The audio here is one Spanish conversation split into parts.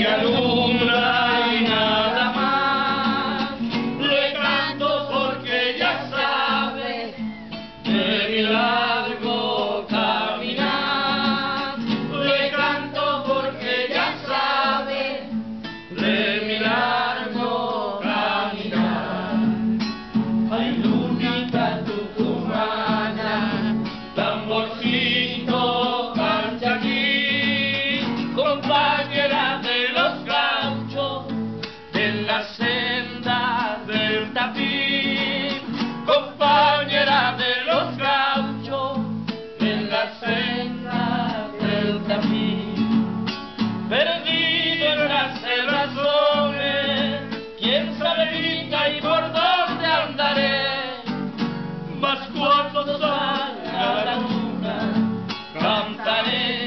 que alumbra y nada más. Le canto porque ya sabe de mi largo caminar. Le canto porque ya sabe de mi largo caminar. Ay, lunita tucumana, tamborcito cancha aquí, compañera de los gauchos en la senda del Tapí, compañera de los gauchos en la senda del Tapí. Perdido en las selvas soles, quién sabe rica y por dónde andaré, mas cuando salga la luna cantaré,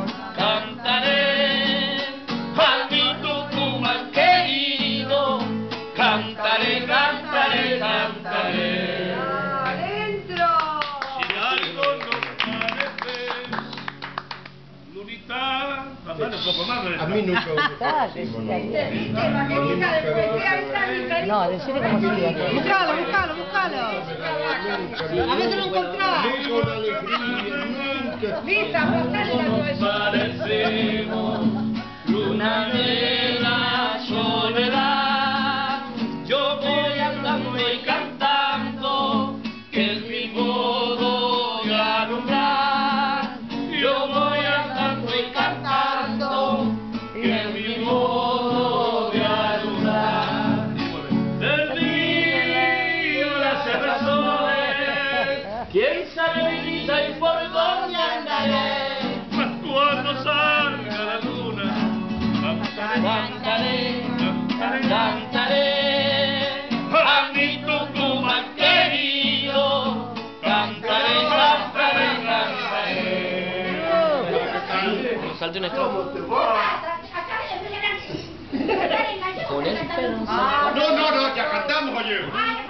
cantaré a mi Tucumán querido, cantaré, cantaré, cantaré. ¡Adentro! Si algo nos parece, Lunita, bájale un poco más. A mí nunca ¿Viste, Maquetita de poesía? Ahí está mi carita. No, decirle cómo se iba. Buscalo, buscalo, buscalo. A ver si lo encontrás. Con alegría, nunca. Lisa, mostrale la poesía. Parecemos luna de la soledad. Yo voy andando y cantando, que es mi modo de alumbrar. Yo voy andando y cantando, que es mi modo de alumbrar. Del río las cerrazones, quién sabe Vinita y por dónde andaré. Mas cuando salga la luna, cantaré, cantaré, cantaré a mi Tucumán querido, cantaré, cantaré, cantaré. Salte una estrofa. Con el pelo. No, ya cantamos ayer.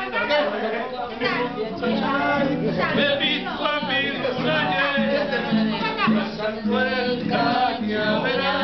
Me visto a mi luna pasando el cañaveral.